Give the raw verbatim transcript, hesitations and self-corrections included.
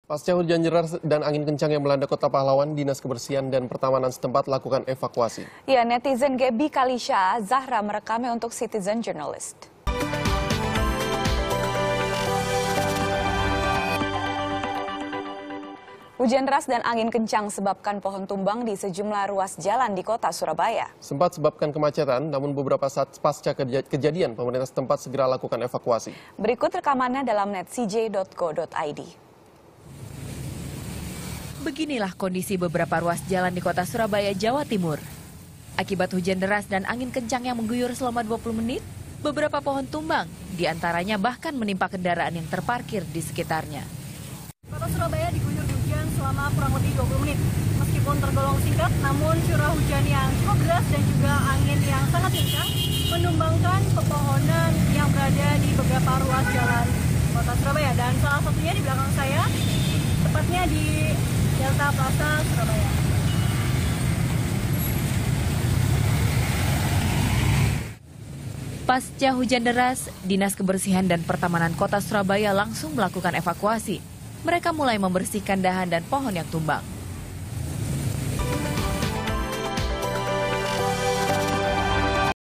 Pasca hujan deras dan angin kencang yang melanda Kota Pahlawan, Dinas Kebersihan dan Pertamanan setempat lakukan evakuasi. Ya, netizen Gaby Kalisha Zahra merekamnya untuk Citizen Journalist. Hujan deras dan angin kencang sebabkan pohon tumbang di sejumlah ruas jalan di kota Surabaya. Sempat sebabkan kemacetan, namun beberapa saat pasca kejadian, pemerintah setempat segera lakukan evakuasi. Berikut rekamannya dalam net c j dot co dot i d. Beginilah kondisi beberapa ruas jalan di kota Surabaya, Jawa Timur. Akibat hujan deras dan angin kencang yang mengguyur selama dua puluh menit, beberapa pohon tumbang, diantaranya bahkan menimpa kendaraan yang terparkir di sekitarnya. Kota Surabaya diguyur hujan selama kurang lebih dua puluh menit. Meskipun tergolong singkat, namun curah hujan yang cukup deras dan juga angin yang sangat kencang menumbangkan pepohonan yang berada di beberapa ruas jalan Kota Surabaya. Dan salah satunya di belakang saya, tepatnya di Delta Plaza, Surabaya. Pasca hujan deras, Dinas Kebersihan dan Pertamanan Kota Surabaya langsung melakukan evakuasi. Mereka mulai membersihkan dahan dan pohon yang tumbang.